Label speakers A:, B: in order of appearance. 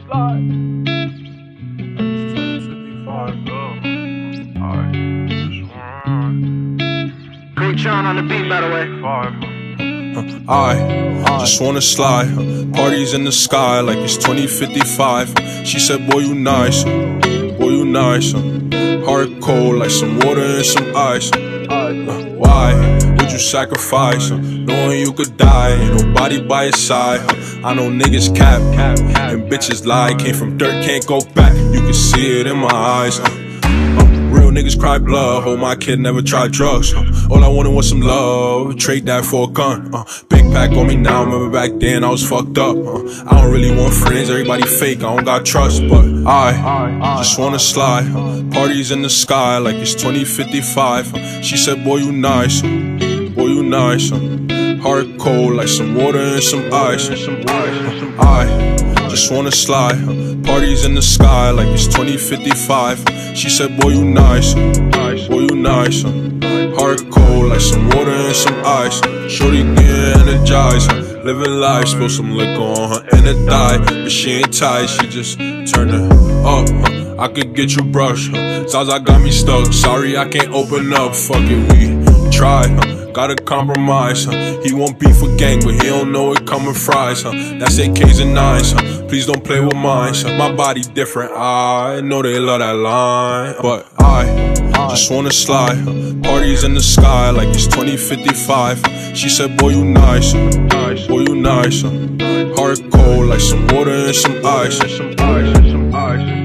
A: Sean on the beat, by the way.
B: I just wanna slide, parties in the sky like it's 2055. She said, boy, you nice, boy, you nice. Heart cold like some water and some ice. Why would you sacrifice, knowing you could die, ain't nobody by your side? I know niggas cap, and bitches lie. Came from dirt, can't go back, you can see it in my eyes. Real niggas cry blood, hold my kid, never tried drugs. All I wanted was some love, trade that for a gun. Big pack on me now, remember back then I was fucked up. I don't really want friends, everybody fake, I don't got trust. But I just wanna slide, parties in the sky like it's 2055. She said, boy, you nice, boy, you nice. Heart cold like some water and some ice. I just wanna slide, parties in the sky like it's 2055. She said, boy, you nice, boy, you nice. Heart cold like some water and some ice. Shorty get energized, living life. Spill some liquor on her and it died, but she ain't tight, she just turned it up. I could get you brushed, Zaza got me stuck. Sorry I can't open up, fuck it, we try. Gotta compromise, he won't beef with gang, but he don't know it coming fries. That's AKs and 9s, please don't play with mine. My body different, I know they love that line. But I just wanna slide, parties in the sky like it's 2055. She said, boy, you nice, boy, you nice. Heart cold like some water and some ice.